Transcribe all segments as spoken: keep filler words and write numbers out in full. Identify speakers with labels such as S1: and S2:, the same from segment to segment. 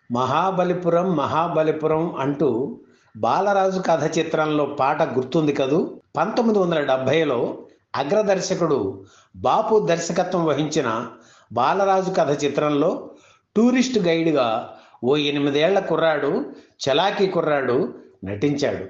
S1: మహాబలిపురం మహాబలిపురం అంటూ బాలరాజు కథ చిత్రంలో పాట గుర్తుంది కదూ. పంతొమ్మిది వందల డెబ్భైలో అగ్రదర్శకుడు బాపు దర్శకత్వం వహించిన బాలరాజు కథ చిత్రంలో టూరిస్ట్ గైడ్గా ఓ ఎనిమిదేళ్ల కుర్రాడు, చలాకీ కుర్రాడు నటించాడు.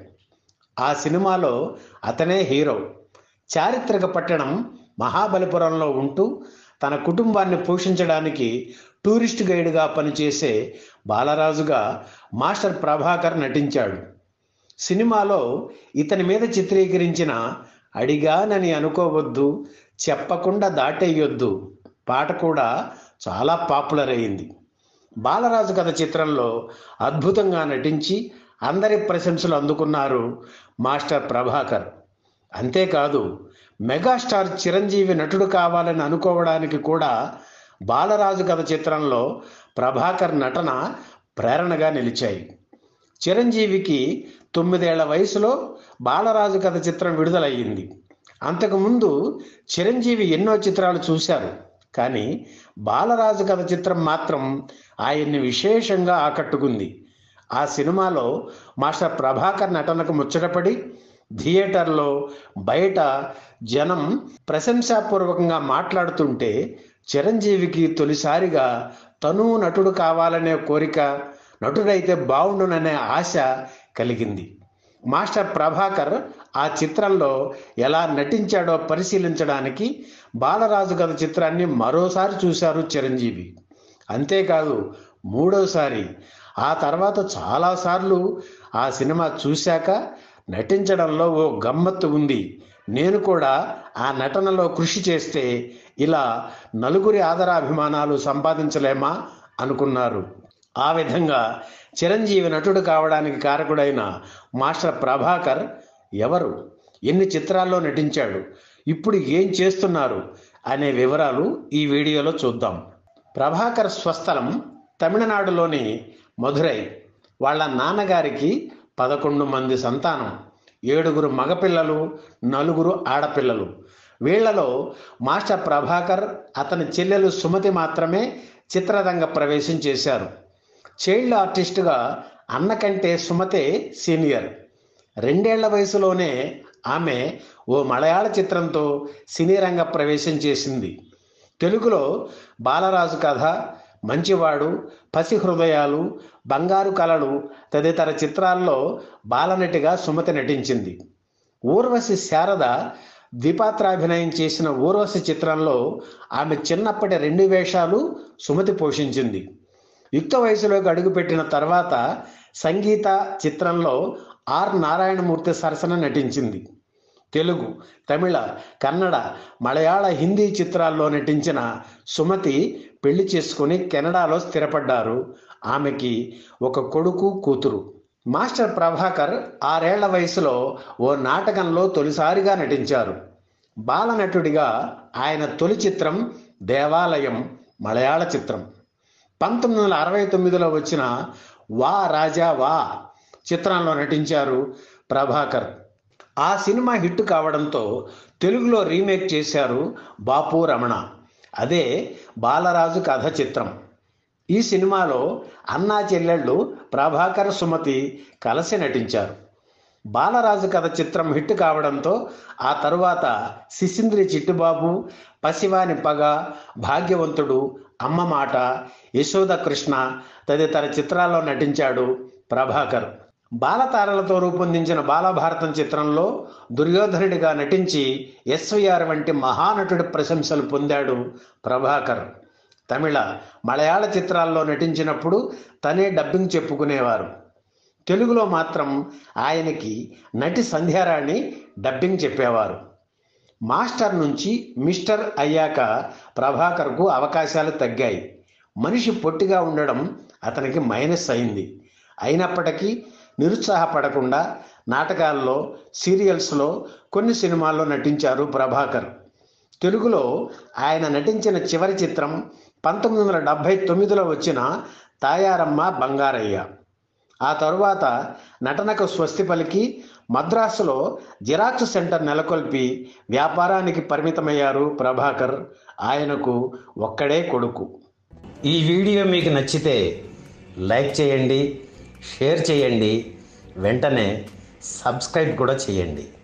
S1: ఆ సినిమాలో అతనే హీరో. చారిత్రక పట్టణం మహాబలిపురంలో ఉంటూ తన కుటుంబాన్ని పోషించడానికి టూరిస్ట్ గైడ్గా పనిచేసే బాలరాజుగా మాస్టర్ ప్రభాకర్ నటించాడు. సినిమాలో ఇతని మీద చిత్రీకరించిన అడిగానని అనుకోవద్దు, చెప్పకుండా దాటేయొద్దు పాట కూడా చాలా పాపులర్ అయింది. బాలరాజు కథ చిత్రంలో అద్భుతంగా నటించి అందరి ప్రశంసలు అందుకున్నారు మాస్టర్ ప్రభాకర్. అంతేకాదు, మెగాస్టార్ చిరంజీవి నటుడు కావాలని అనుకోవడానికి కూడా బాలరాజు కథ చిత్రంలో ప్రభాకర్ నటన ప్రేరణగా నిలిచాయి. చిరంజీవికి తొమ్మిదేళ్ల వయసులో బాలరాజు కథ చిత్రం విడుదలయ్యింది. అంతకుముందు చిరంజీవి ఎన్నో చిత్రాలు చూశారు, కానీ బాలరాజు కథ చిత్రం మాత్రం ఆయన్ని విశేషంగా ఆకట్టుకుంది. ఆ సినిమాలో మాస్టర్ ప్రభాకర్ నటనకు ముచ్చటపడి థియేటర్లో బయట జనం ప్రశంసాపూర్వకంగా మాట్లాడుతుంటే చిరంజీవికి తొలిసారిగా తను నటుడు కావాలనే కోరిక, నటుడైతే బావుండుననే ఆశ కలిగింది. మాస్టర్ ప్రభాకర్ ఆ చిత్రంలో ఎలా నటించాడో పరిశీలించడానికి బాలరాజు కథ చిత్రాన్ని మరోసారి చూశారు చిరంజీవి. అంతేకాదు, మూడోసారి, ఆ తర్వాత చాలాసార్లు ఆ సినిమా చూశాక నటించడంలో ఓ గమ్మత్తు ఉంది, నేను కూడా ఆ నటనలో కృషి చేస్తే ఇలా నలుగురి ఆదరాభిమానాలు సంపాదించలేమా అనుకున్నారు. ఆ విధంగా చిరంజీవి నటుడు కావడానికి కారకుడైన మాస్టర్ ప్రభాకర్ ఎవరు, ఎన్ని చిత్రాల్లో నటించాడు, ఇప్పుడు ఏం చేస్తున్నారు అనే వివరాలు ఈ వీడియోలో చూద్దాం. ప్రభాకర్ స్వస్థలం తమిళనాడులోని మధురై. వాళ్ళ నాన్నగారికి పదకొండు మంది సంతానం, ఏడుగురు మగపిల్లలు, నలుగురు ఆడపిల్లలు. వీళ్లలో మాస్టర్ ప్రభాకర్, అతని చెల్లెలు సుమతి మాత్రమే చిత్రరంగ ప్రవేశం చేశారు. చైల్డ్ ఆర్టిస్టుగా అన్న కంటే సుమతే సీనియర్. రెండేళ్ల వయసులోనే ఆమె ఓ మలయాళ చిత్రంతో సినీ రంగ ప్రవేశం చేసింది. తెలుగులో బాలరాజు కథ, మంచివాడు, పసి హృదయాలు, బంగారు కలలు తదితర చిత్రాల్లో బాలనటిగా సుమతి నటించింది. ఊర్వశి శారద ద్విపాత్రాభినయం చేసిన ఊర్వశి చిత్రంలో ఆమె చిన్నప్పటి రెండు వేషాలు సుమతి పోషించింది. యుక్త వయసులోకి అడుగుపెట్టిన తర్వాత సంగీత చిత్రంలో ఆర్ నారాయణమూర్తి సరసన నటించింది. తెలుగు, తమిళ, కన్నడ, మలయాళ, హిందీ చిత్రాల్లో నటించిన సుమతి పెళ్లి చేసుకుని కెనడాలో స్థిరపడ్డారు. ఆమెకి ఒక కొడుకు, కూతురు. మాస్టర్ ప్రభాకర్ ఆరేళ్ల వయసులో ఓ నాటకంలో తొలిసారిగా నటించారు. బాలనటుడిగా ఆయన తొలి చిత్రం దేవాలయం మలయాళ చిత్రం. పంతొమ్మిది వందల అరవై తొమ్మిదిలో వచ్చిన వా రాజా వా చిత్రంలో నటించారు ప్రభాకర్. ఆ సినిమా హిట్ కావడంతో తెలుగులో రీమేక్ చేశారు బాపు రమణ. అదే బాలరాజు కథ చిత్రం. ఈ సినిమాలో అన్నా చెల్లెళ్ళు ప్రభాకర్, సుమతి కలిసి నటించారు. బాలరాజు కథ చిత్రం హిట్ కావడంతో ఆ తరువాత శిశింద్రి చిట్టుబాబు, పసివాని పగ, భాగ్యవంతుడు, అమ్మ మాట, యశోద కృష్ణ తదితర చిత్రాల్లో నటించాడు ప్రభాకర్. బాలతారలతో రూపొందించిన బాలభారతం చిత్రంలో దుర్యోధనుడిగా నటించి ఎస్వీఆర్ వంటి మహానటుడి ప్రశంసలు పొందాడు ప్రభాకర్. తమిళ, మలయాళ చిత్రాల్లో నటించినప్పుడు తనే డబ్బింగ్ చెప్పుకునేవారు. తెలుగులో మాత్రం ఆయనకి నటి సంధ్యారాణి డబ్బింగ్ చెప్పేవారు. మాస్టర్ నుంచి మిస్టర్ అయ్యాక ప్రభాకర్కు అవకాశాలు తగ్గాయి. మనిషి పొట్టిగా ఉండడం అతనికి మైనస్ అయింది. అయినప్పటికీ నిరుత్సాహపడకుండా నాటకాల్లో, సీరియల్స్లో, కొన్ని సినిమాల్లో నటించారు ప్రభాకర్. తెలుగులో ఆయన నటించిన చివరి చిత్రం పంతొమ్మిది వందల డెబ్భై తొమ్మిదిలో వచ్చిన తాయారమ్మ బంగారయ్య. ఆ తరువాత నటనకు స్వస్తి పలికి మద్రాసులో జిరాక్స్ సెంటర్ నెలకొల్పి వ్యాపారానికి పరిమితమయ్యారు ప్రభాకర్. ఆయనకు ఒక్కడే కొడుకు. ఈ వీడియో మీకు నచ్చితే లైక్ చేయండి, షేర్ చేయండి, వెంటనే సబ్స్క్రైబ్ కూడా చేయండి.